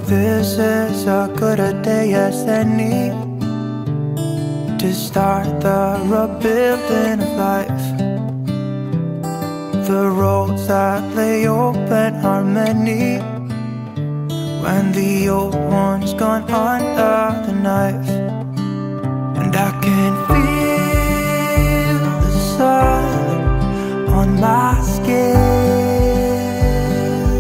This is as good a day as any to start the rebuilding of life. The roads that lay open are many when the old one's gone under the knife. And I can feel the sun on my skin,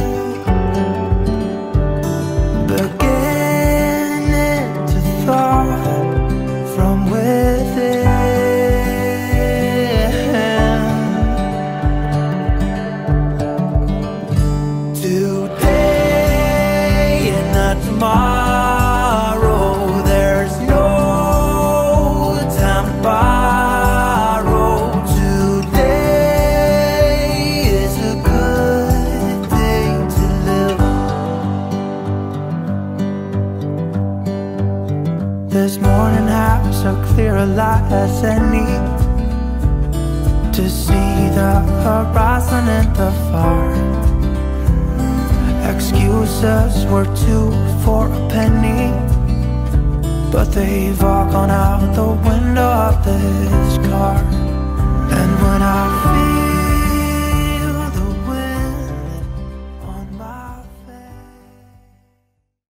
beginning to thaw from within. Today and not tomorrow, there's no time to borrow. Today is a good day to live. This morning has a clearer light as any to see the horizon and the far. Excuses were two for a penny, but they've all gone out the window of this car. And when I